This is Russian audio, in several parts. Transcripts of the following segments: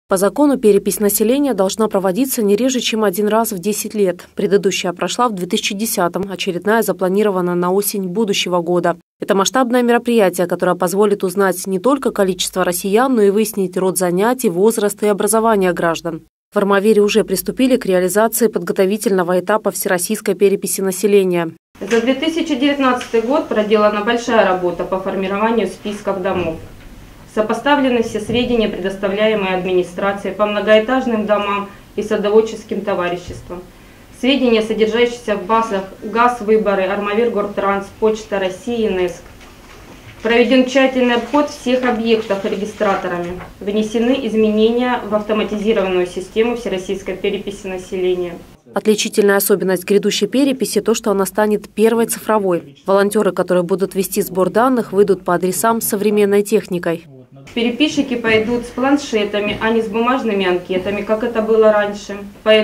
По закону перепись населения должна проводиться не реже, чем один раз в 10 лет. Предыдущая прошла в 2010-м, очередная запланирована на осень будущего года. Это масштабное мероприятие, которое позволит узнать не только количество россиян, но и выяснить род занятий, возраст и образование граждан. В Армавире уже приступили к реализации подготовительного этапа всероссийской переписи населения. За 2019 год проделана большая работа по формированию списков домов. Сопоставлены все сведения, предоставляемые администрацией по многоэтажным домам и садоводческим товариществам. Сведения, содержащиеся в базах ГАЗ, Выборы, Армавир, Гортранс, Почта России, НЭСК. Проведен тщательный обход всех объектов регистраторами. Внесены изменения в автоматизированную систему всероссийской переписи населения. Отличительная особенность грядущей переписи – то, что она станет первой цифровой. Волонтеры, которые будут вести сбор данных, выйдут по адресам с современной техникой. Переписчики пойдут с планшетами, а не с бумажными анкетами, как это было раньше.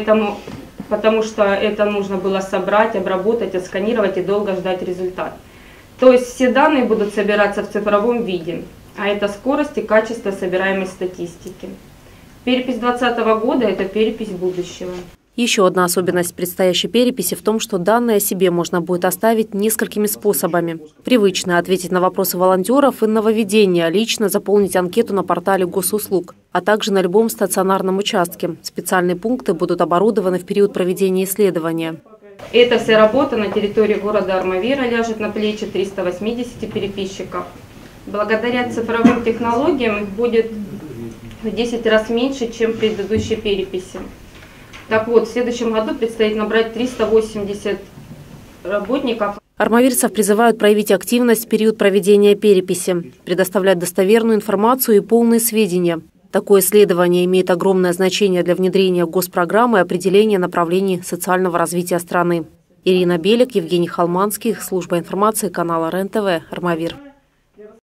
Потому что это нужно было собрать, обработать, отсканировать и долго ждать результат. То есть все данные будут собираться в цифровом виде, а это скорость и качество собираемой статистики. Перепись 2020 года – это перепись будущего. Еще одна особенность предстоящей переписи в том, что данные о себе можно будет оставить несколькими способами. Привычно ответить на вопросы волонтеров и нововведение, лично заполнить анкету на портале госуслуг, а также на любом стационарном участке. Специальные пункты будут оборудованы в период проведения исследования. Эта вся работа на территории города Армавира ляжет на плечи 380 переписчиков. Благодаря цифровым технологиям их будет в 10 раз меньше, чем в предыдущей переписи. Так вот, в следующем году предстоит набрать 380 работников. Армавирцев призывают проявить активность в период проведения переписи, предоставлять достоверную информацию и полные сведения. Такое исследование имеет огромное значение для внедрения госпрограммы и определения направлений социального развития страны. Ирина Белик, Евгений Холманский, служба информации канала РЕН-ТВ, Армавир.